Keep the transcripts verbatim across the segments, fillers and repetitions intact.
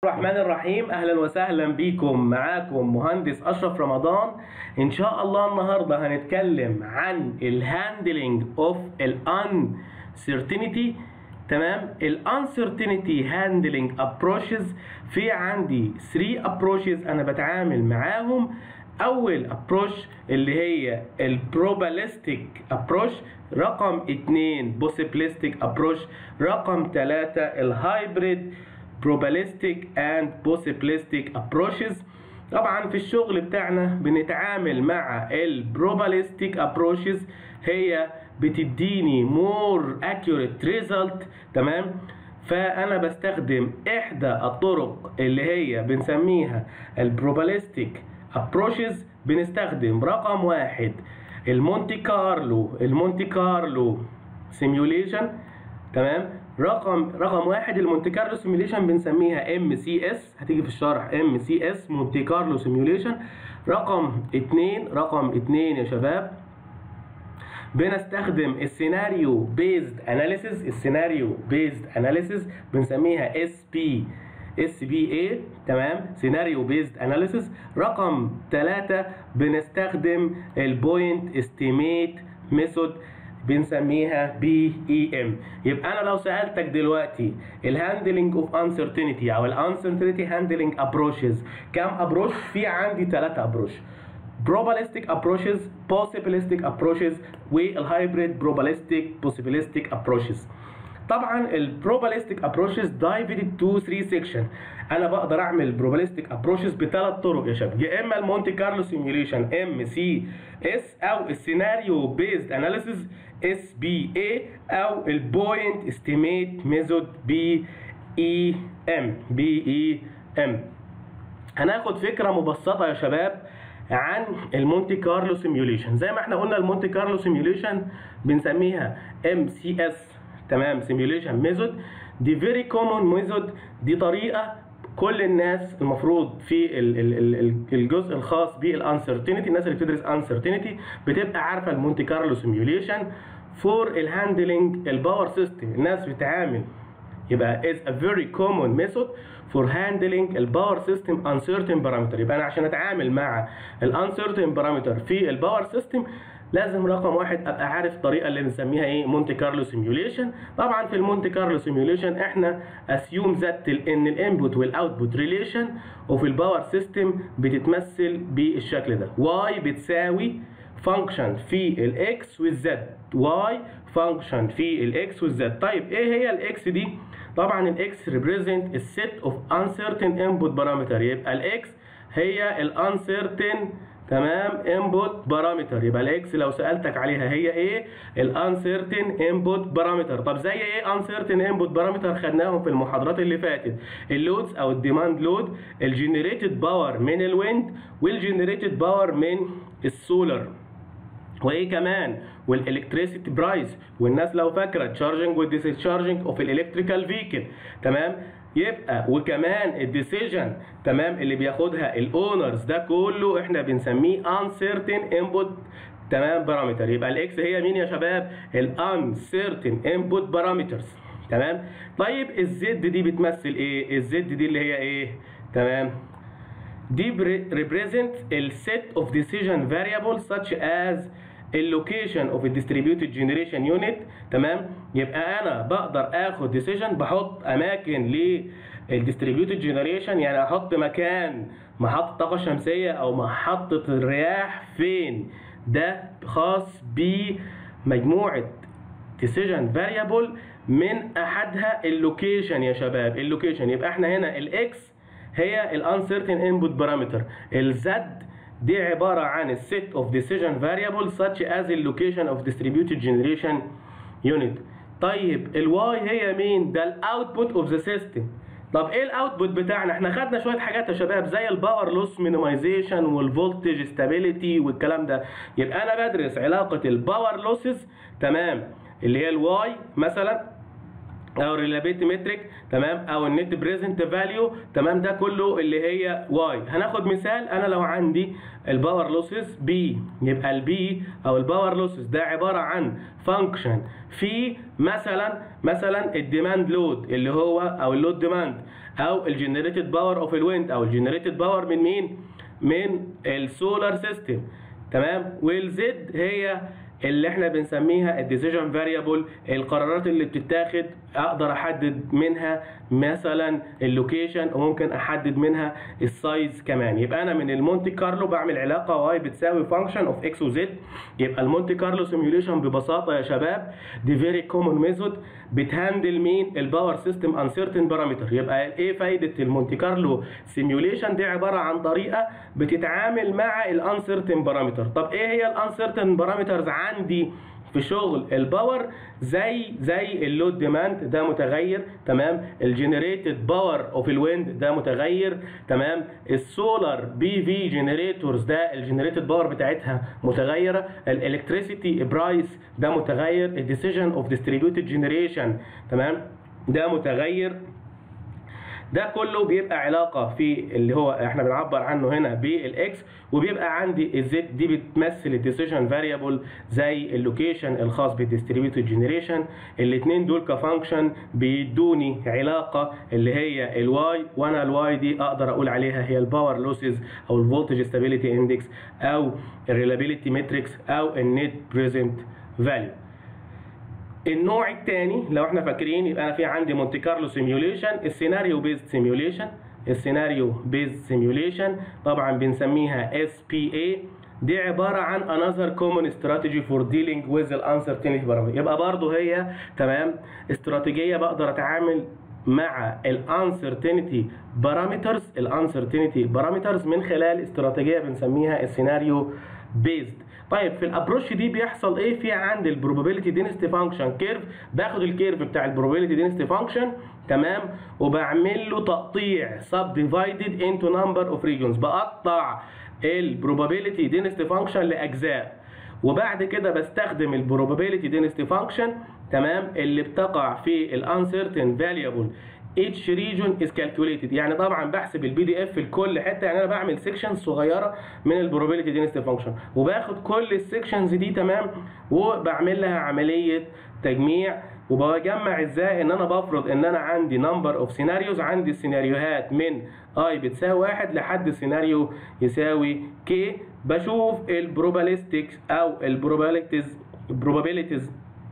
الرحمن الرحيم. اهلا وسهلا بكم، معاكم مهندس اشرف رمضان. ان شاء الله النهارده هنتكلم عن الهاندلنج اوف الانسرتينتي. تمام، الانسرتينتي هاندلنج ابروشز. في عندي ثلاثة ابروشز انا بتعامل معاهم. اول ابروش اللي هي البروبابيلستيك ابروش، رقم اتنين بوسيبلستيك ابروش، رقم ثلاثة الهايبريد probabilistic and possibilistic approaches. طبعا في الشغل بتاعنا بنتعامل مع ال probabilistic approaches، هي بتديني more accurate result. تمام، فانا بستخدم احدى الطرق اللي هي بنسميها ال probabilistic approaches. بنستخدم رقم واحد المونتي كارلو المونتي كارلو سيميوليشن. تمام، رقم رقم واحد المونتي كارلو سيميوليشن بنسميها ام سي اس، هتيجي في الشرح ام سي اس مونتي كارلو سيميوليشن. رقم اتنين رقم اتنين يا شباب بنستخدم السيناريو بيزد اناليسيز. السيناريو بيزد اناليسيز بنسميها اس بي اس بي اي. تمام، سيناريو بيزد اناليسيز. رقم ثلاثة بنستخدم البوينت استيميت ميثود، بنسميها بي اي ام. يبقى انا لو سالتك دلوقتي الهاندلنج اوف انسرتينتي او الانسرتينتي هاندلنج ابروشز كام ابروش؟ في عندي ثلاثة ابروش: probabilistic approaches, possibilistic approaches، والهايبريد probabilistic possibilistic approaches. طبعا البروبابيلستيك ابروشز دايفيدد تو ثلاثة سيكشن. انا بقدر اعمل بروبابيلستيك ابروشز بثلاث طرق يا شباب، يا اما المونتي كارلو سيميوليشن ام سي اس، او السيناريو بيزد اناليسيز اس بي اي، او البوينت استيميت ميثود بي اي ام بي اي ام. هناخد فكره مبسطه يا شباب عن المونتي كارلو سيميوليشن. زي ما احنا قلنا المونتي كارلو سيميوليشن بنسميها ام سي اس. تمام، سيميوليشن ميثود دي فيري كومون ميثود. دي طريقه كل الناس المفروض في الجزء الخاص بالانسرتينتي، الناس اللي بتدرس انسرتينتي بتبقى عارفه المونتي كارلو سيميوليشن فور الهاندلنج الباور سيستم. الناس بتعامل يبقى is a very common method for handling الباور سيستم uncertain parameter. يبقى انا عشان اتعامل مع الانسرتين بارامتر في الباور سيستم لازم رقم واحد ابقى عارف الطريقه اللي بنسميها ايه، مونتي كارلو سيميوليشن. طبعا في المونتي كارلو سيميوليشن احنا اسيوم ذات ان الانبوت والاوتبوت ريليشن وفي الباور سيستم بتتمثل بالشكل ده: واي بتساوي فانكشن في الاكس والزد، واي فانكشن في الاكس والزد. طيب ايه هي الاكس دي؟ طبعا الاكس ريبريزنت السيت اوف انسرتين انبوت بارامتر. يبقى الاكس هي الانسرتين تمام انبوت بارامتر. يبقى الاكس لو سالتك عليها هي ايه؟ الانسرتين انبوت بارامتر. طب زي ايه انسرتين انبوت بارامتر؟ خدناهم في المحاضرات اللي فاتت: اللودز او الديماند لود، الجنريتد باور من الويند، والجنريتد باور من السولار، وايه كمان؟ والالكتريسيتي برايس، والناس لو فاكره تشارجنج والديسشارجنج اوف الالكتريكال فيكل. تمام، يبقى وكمان الديسيجن تمام اللي بياخدها الاونرز. ده كله احنا بنسميه uncertain input تمام بارامتر. يبقى الاكس هي مين يا شباب؟ الانسرتين انبوت بارامترز. تمام، طيب الزد دي بتمثل ايه؟ الزد دي اللي هي ايه؟ تمام، دي represent ال set of decision variables such as اللوكيشن اوف الديستريبيوتد جنريشن يونت. تمام، يبقى انا بقدر اخد ديسيجن بحط اماكن للديستريبيوتد جنريشن، يعني احط مكان محطه طاقه شمسيه او محطه الرياح فين. ده خاص بمجموعه ديسيجن فاريبل من احدها اللوكيشن يا شباب. اللوكيشن يبقى احنا هنا الاكس هي الانسرتين انبوت بارامتر، الزد دي عبارة عن السيت اوف ديسيجن فاريبل such as اللوكيشن اوف distributed generation unit. طيب الواي هي مين؟ ده الاوتبوت اوف ذا سيستم. طب ايه الاوتبوت بتاعنا؟ احنا خدنا شوية حاجات يا شباب زي الباور لوس مينيمايزيشن والفولتج ستابيليتي والكلام ده. يبقى انا بدرس علاقة الباور لوسز تمام اللي هي الواي مثلا او الريلابيلتي متريك، تمام، او النت بريزنت فاليو، تمام، ده كله اللي هي واي. هناخد مثال، انا لو عندي الباور لوسز بي، يبقى البي او الباور لوسز ده عباره عن فانكشن في مثلا مثلا الديماند لود اللي هو او اللود ديماند، او الجنريتد باور اوف الويند، او الجنريتد باور من مين؟ من السولار سيستم، تمام. والزد هي اللي احنا بنسميها الديسيجن فاريبل، القرارات اللي بتتاخد اقدر احدد منها مثلا اللوكيشن، وممكن احدد منها السايز كمان. يبقى انا من المونتي كارلو بعمل علاقه واي بتساوي فانكشن اوف اكس وزد. يبقى المونتي كارلو سيميوليشن ببساطه يا شباب دي فيري كومون ميثود بتهندل مين؟ الباور سيستم انسرتن بارامتر. يبقى ايه فايده المونتي كارلو سيميوليشن؟ دي عباره عن طريقه بتتعامل مع الانسرتن بارامتر. طب ايه هي الانسرتن بارامترز عندي في شغل الباور؟ زي زي اللود ديماند ده متغير، تمام، الجنريتد باور اوف الويند ده متغير، تمام، السولار بي في جنريتورز ده الجنريتد باور بتاعتها متغيره، الالكتريسيتي برايس ده متغير، الديسيجن اوف ديستريبيوتد جنريشن، تمام، ده متغير. ده كله بيبقى علاقه في اللي هو احنا بنعبر عنه هنا بالاكس، وبيبقى عندي الزد دي بتمثل الديسيجن فاريبل زي اللوكيشن الخاص بالديستريبيوتد جنريشن. الاثنين دول كفانكشن بيدوني علاقه اللي هي الواي، وانا الواي دي اقدر اقول عليها هي الباور لوسز او الفولتج ستابيليتي اندكس او الريلابيلتي ماتريكس او النت بريزنت فاليو. النوع الثاني لو احنا فاكرين، يبقى انا في عندي مونتي كارلو سيميوليشن، السيناريو بيزد سيميوليشن، السيناريو بيزد سيميوليشن طبعا بنسميها اس بي اي. دي عباره عن another common strategy for dealing with the uncertainty parameter. يبقى برضه هي تمام استراتيجيه بقدر اتعامل مع الانسرتينتي بارامترز الانسرتينتي بارامترز من خلال استراتيجيه بنسميها السيناريو بيزد. طيب في الابروش دي بيحصل ايه؟ في عندي البروبابيلتي دينستي فانكشن كيرف، باخد الكيرف بتاع البروبابيلتي دينستي فانكشن، تمام، وبعمل له تقطيع سب ديفايدد انتو نمبر اوف ريجونز، بقطع البروبابيلتي دينستي فانكشن لاجزاء، وبعد كده بستخدم البروبابيلتي دينستي فانكشن، تمام، اللي بتقع في الانسرتين فاليبل each region is calculated. يعني طبعا بحسب البي دي اف لكل حته، يعني انا بعمل سيكشن صغيره من البروبابيلتي دينستي فانكشن، وباخد كل السيكشنز دي، تمام، وبعمل لها عمليه تجميع. وبجمع ازاي؟ ان انا بفرض ان انا عندي نمبر اوف سيناريوز، عندي السيناريوهات من اي بتساوي واحد لحد السيناريو يساوي كي. بشوف البروبابيلستكس او البروبابيلتيز probabilities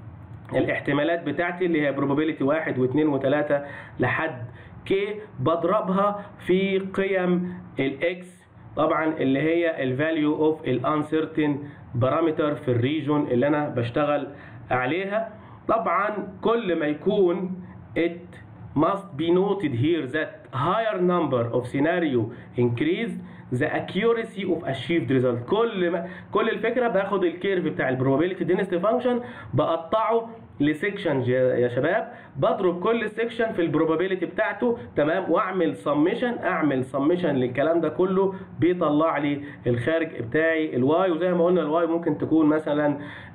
الاحتمالات بتاعتي اللي هي probability واحد واثنين وثلاثة لحد كي، بضربها في قيم الاكس طبعا اللي هي الفاليو اوف الانسرتين بارامتر في الريجون اللي انا بشتغل عليها. طبعا كل ما يكون it must be noted here that higher number of scenario increase the accuracy of achieved result. كل ما كل الفكره باخد الكيرف بتاع البروبابيلتي دينستي فانكشن بقطعه لسيكشن يا شباب، بضرب كل سيكشن في البروبابيلتي بتاعته، تمام، واعمل سميشن اعمل سميشن للكلام ده كله، بيطلع لي الخارج بتاعي الواي. وزي ما قلنا الواي ممكن تكون مثلا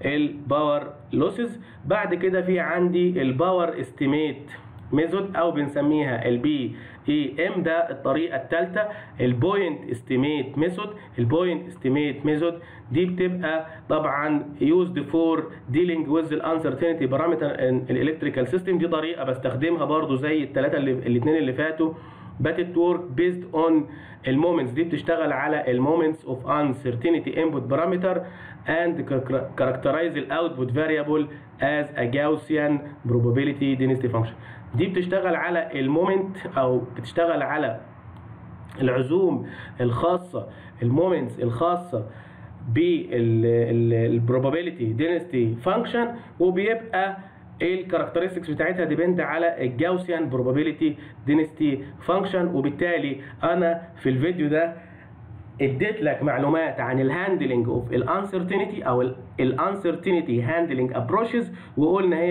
الباور لوسز. بعد كده في عندي الباور استيميت ميثود او بنسميها البي اي ام، ده الطريقه الثالثه، البوينت استيميت ميثود. البوينت استيميت ميثود دي بتبقى طبعا يوزد فور ديلينج ويز الانسرتينتي بارامتر ان الالكتريكال سيستم. دي طريقه بستخدمها برضو زي الثلاثه اللي الاثنين اللي فاتوا، باتت ورك بيزد اون المومنتس. دي بتشتغل على المومنتس اوف انسرتينتي انبوت بارامتر and characterize the output variable as a Gaussian probability density function. دي بتشتغل على المومنت او بتشتغل على العزوم الخاصه، المومنتس الخاصه بالبروبابيلتي دينستي فانكشن، وبيبقى الكاركترستكس بتاعتها ديبند على الجاوسيان بروبابيلتي دينستي فانكشن. وبالتالي انا في الفيديو ده اديت لك معلومات عن الهاندلنج اوف الانسرتينتي او الانسرتينتي هاندلنج ابروشز، وقلنا هي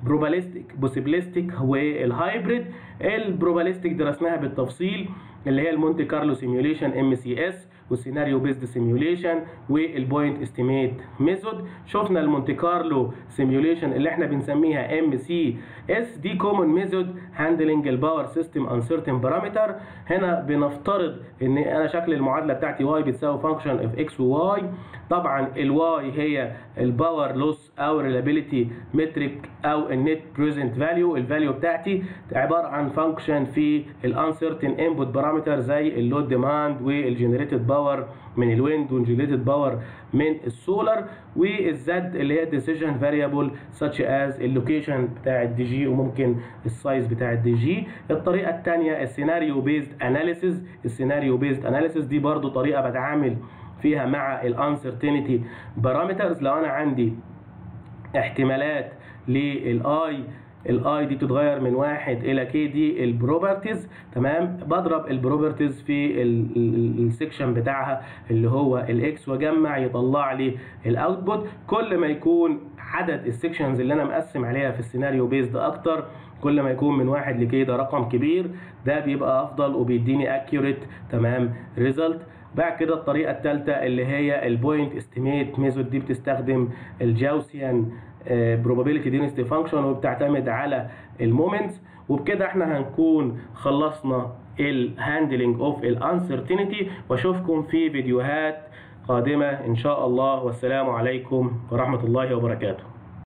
بروبابيلستيك بوسيبيلستيك والهايبريد. البروبابيلستيك درسناها بالتفصيل اللي هي المونتي كارلو سيميوليشن ام سي اس والسيناريو بيزد سيميوليشن والبوينت استيميت ميثود. شفنا المونتي كارلو سيميوليشن اللي احنا بنسميها ام سي اس، دي كومن ميثود هاندلنج الباور سيستم انسرتين بارامتر. هنا بنفترض ان انا شكل المعادله بتاعتي واي بتساوي فانكشن اوف اكس وواي. طبعا الواي هي الباور لوس او ريلابيليتي متريك او النت بريزنت فاليو، الفاليو بتاعتي عباره عن فانكشن في الانسرتين انبوت بارامتر زي اللود ديماند والجنريتد باور من الويند والجنريتد باور من السولار، والزد اللي هي ديسيجن فاريبل such as اللوكيشن بتاع الدي جي وممكن السايز بتاع الدي جي. الطريقه الثانيه السيناريو بيزد اناليسيز. السيناريو بيزد اناليسيز دي برضو طريقه بتعامل فيها مع الانسرتينتي بارامترز. لو انا عندي احتمالات للاي، الاي دي بتتغير من واحد الى كي دي البروبرتيز، تمام، بضرب البروبرتيز في السكشن بتاعها اللي هو الاكس واجمع يطلع لي الاوتبوت. كل ما يكون عدد السكشنز اللي انا مقسم عليها في السيناريو بيزد اكتر، كل ما يكون من واحد لكي ده رقم كبير، ده بيبقى افضل وبيديني اكيوريت تمام ريزلت. بعد كده الطريقه الثالثه اللي هي البوينت استيميت ميثود، دي بتستخدم الجاوسيان probability density function وبتعتمد على المومنتس. وبكده احنا هنكون خلصنا الهاندلنج اوف الانسرتينتي، واشوفكم في فيديوهات قادمه ان شاء الله، والسلام عليكم ورحمه الله وبركاته.